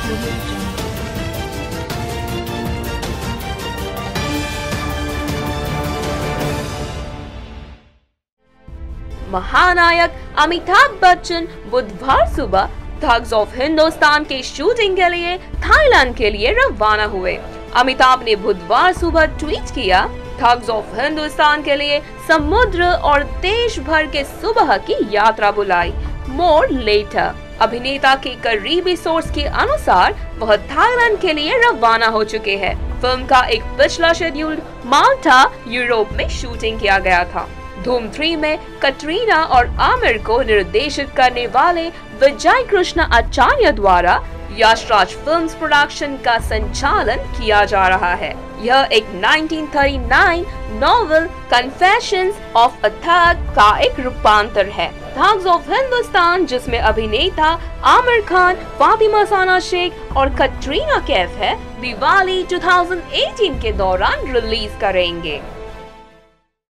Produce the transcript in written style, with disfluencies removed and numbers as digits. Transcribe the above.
महानायक अमिताभ बच्चन बुधवार सुबह थग्स ऑफ हिंदुस्तान के शूटिंग के लिए थाईलैंड के लिए रवाना हुए। अमिताभ ने बुधवार सुबह ट्वीट किया, थग्स ऑफ हिंदुस्तान के लिए समुद्र और देश भर के सुबह की यात्रा बुलाई। More later. अभिनेता के करीबी सोर्स के अनुसार वह थाईलैंड के लिए रवाना हो चुके हैं। फिल्म का एक पिछला शेड्यूल माल्टा, यूरोप में शूटिंग किया गया था। धूम 3 में कटरीना और आमिर को निर्देशित करने वाले विजय कृष्ण आचार्य द्वारा यशराज फिल्म्स प्रोडक्शन का संचालन किया जा रहा है। यह एक 1939 novel Confessions of a Thug का एक रूपांतर है। थग्स ऑफ हिंदुस्तान, जिसमें अभिनेता आमिर खान, फातिमा साना शेख और कटरीना कैफ है, दिवाली 2018 के दौरान रिलीज करेंगे।